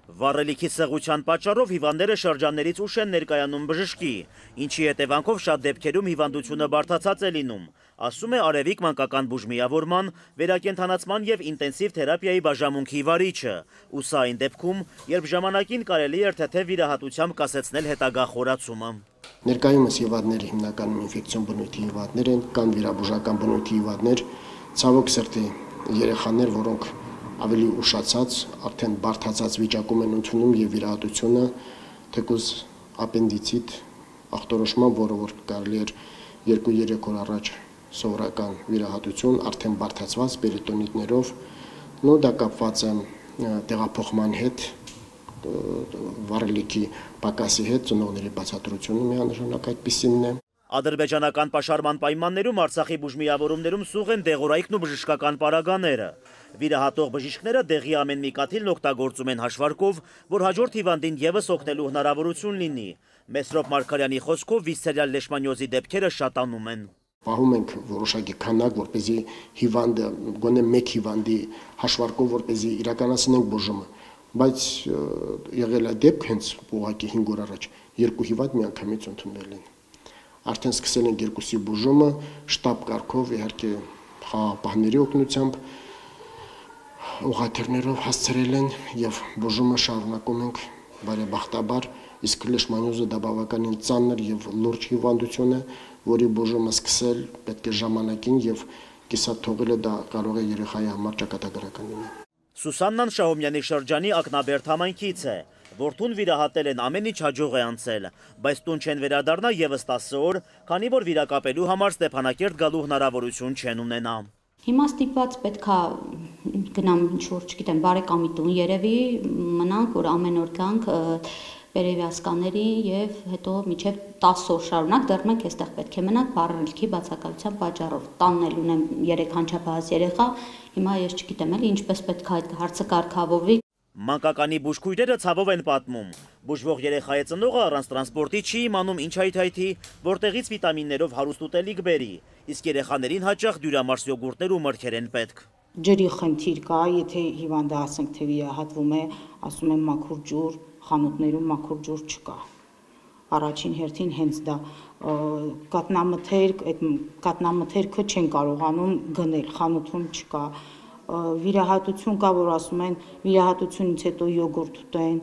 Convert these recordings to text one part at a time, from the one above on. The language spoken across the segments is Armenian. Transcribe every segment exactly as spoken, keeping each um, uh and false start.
Վառելիքի սղության պատճառով հիվանդները շրջաններից ուշ են ներկայանում բժշկի, ինչի հետևանքով շատ դեպքերում հիվանդությունը բարդացած է լինում, ասում է Արևիկ մանկական բուժմիավորման, վերակենդանացման և ինտենսիվ թերապիայի բաժանմունքի վարիչը, ու սա այն դեպքում, երբ ժամանակին կարելի էր թեթև վիրահատությամբ կասեցնել հետագա խորացումը։ Ներկայումս հիվանդները հիմնականում ինֆեկցիոն բնույթի հիվանդներ են, կան վիրաբուժական բնույթի հիվանդներ, ցավոք սրտի երեխաներ, որոնք ավելի ուշացած, արդեն բարդացած վիճակում են ընդունում և վիրահատությունը, թեկուզ ապենդիցիտ ախտորոշման, որը որ կարելի էր երկու-երեք օր առաջ սովորական վիրահատություն, արդեն բարդացված պերիտոնիտներով, նո դա կապված է տեղափոխման հետ, վառելիքի պակասի հետ, ծնողների բացատրությունը միանշանակ այդպիսինն է։ Ադրբեջանական պաշարման պայմաններում Արցախի բուժմիավորումներում սուղ են դեղորայքն ու բժշկական պարագաները։ Վիրահատող բժիշկները դեղի ամեն մի կաթիլն օգտագործում են հաշվարկով, որ հաջորդ հիվանդին ևս օգնելու հնարավորություն լինի։ Մեսրոպ Մարգարյանի խոսքով վիսցերիալ լեշմանիոզի դեպքերը շատանում են։ Պահում ենք որոշակի քանակ, որպեսզի հիվանդը, գոնե մեկ հիվանդի հաշվարկով, որպեսզի իրականացնենք բուժումը, բայց եղել է դեպք հենց ուղղակի հինգ օր առաջ երկու հիվանդ միանգամից ընդունվել են։ Արդեն սկսել ենք երկուսի բուժումը, շտաբ կարգով, իհարկե խաղաղապահների օգնությամբ, ուղղաթիռներով հասցրել են և բուժումը շարունակում ենք բարեբախտաբար, իսկ լեշմանիոզը դա բավականին ծանր և լուրջ հիվանդություն է, որի բուժումը սկսել պետք է ժամանակին և կիսատ թողելը դա կարող է երեխայի համար ճակատագրական լինել։ Սուսաննան Շահումյանի շրջանի ակնաբերդ համայնքից է, որդուն վիրահատել են, ամեն ինչ հաջող է անցել, բայց տուն չեն վերադառնա ևս տասը օր, քանի որ վիրակապելու համար Ստեփանակերտ գալու հնարավորություն չեն ունենա։ Հիմա ստիպված պետքա գնամ ինչ-որ, չգիտեմ, բարեկամի տուն երևի, մնանք, որ ամեն օր գանք պերևյասկաների և հետո մինչև տասը օր շարունակ դեռ մենք այստեղ պետք է մնանք վառելիքի բացակայության պատճառով։ Տանն էլ ունեմ երեք անչափահաս երեխա, հիմա ես չգիտեմ էլի ինչպես պետք է այդ հարցը կարգավորվի։ Մանկականի բուժքույրերը ցավով են պատմում։ Բուժվող երեխայի ծնողը առանց տրանսպորտի չի իմանում ինչ հայթայթի, որտեղից վիտամիններով հարուստ ուտելիք բերի, իսկ երեխաներին հաճախ դյուրամարս յոգուրտներ ու մրգեր են պետք։ Ջրի խնդիր կա, եթե հիվանդը ասենք թե վիրահատվում է, ասում են մաքուր ջուր, խանութներում մաքուր ջուր չկա։ Առաջին հերթին հենց դա կատնամթերք, այդ կատնամթերքը չեն կարողանում գնել, խանութում չկա։ Վիրահատություն կա, որ ասում են վիրահատությունից հետո յոգուրտ ուտեն,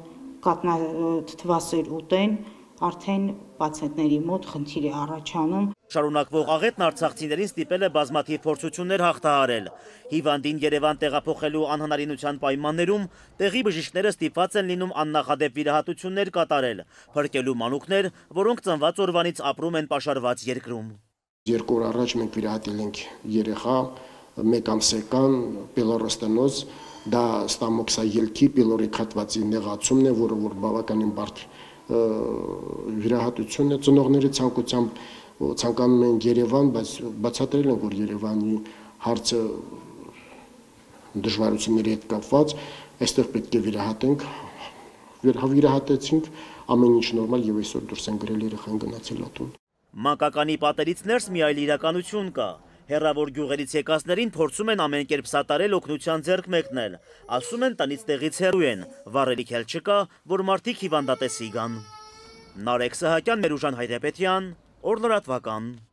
թթվասեր ուտեն, արդեն պացիենտների մոտ խնդիր է առաջանում։ Շարունակվող աղետն արցախցիներին ստիպել է բազմաթիվ փորձություններ հաղթահարել։ Հիվանդին Երևան տեղափոխելու անհնարինության պայմաններում տեղի բժիշկները ստիպված են լինում աննախադեպ վիրահատություններ կատարել, փրկելու մանուկներ, որոնք ծնված օրվանից ապրում են պաշարված երկրում։ Երկու օր առաջ մենք վիրահատել ենք երեխա, մեկ ամսական պիլորոստենոզ, դա ստամոքսայելքի պիլորիկ հատվածի նեղացումն է, որը որ բավականին բարդ վիրահատություն է, ծնողների ցանկությամբ ցանկանում են Երևան, բայց բացատրել են, որ Երևանի հարցը դժվարությունների հետ կապված, այստեղ պետք է վիրահատենք, վիրահատեցինք, ամեն ինչ նորմալ և այսօր դուրս են գրել երեխան գնացել ատուն։ Մանկականի պատերից ներս մի այլ իրականություն կա։ Հեռավոր գյուղերից եկածներին փորձում են ամեն կերպ սատարել, օգնության ձեռք մեկնել, ասում են տնից տեղից հեռու են, վառելիք էլ չկա, որ մարդիկ հիվանդատեսի գան։ Նարեկ Սահակյան, Օրլրատվական։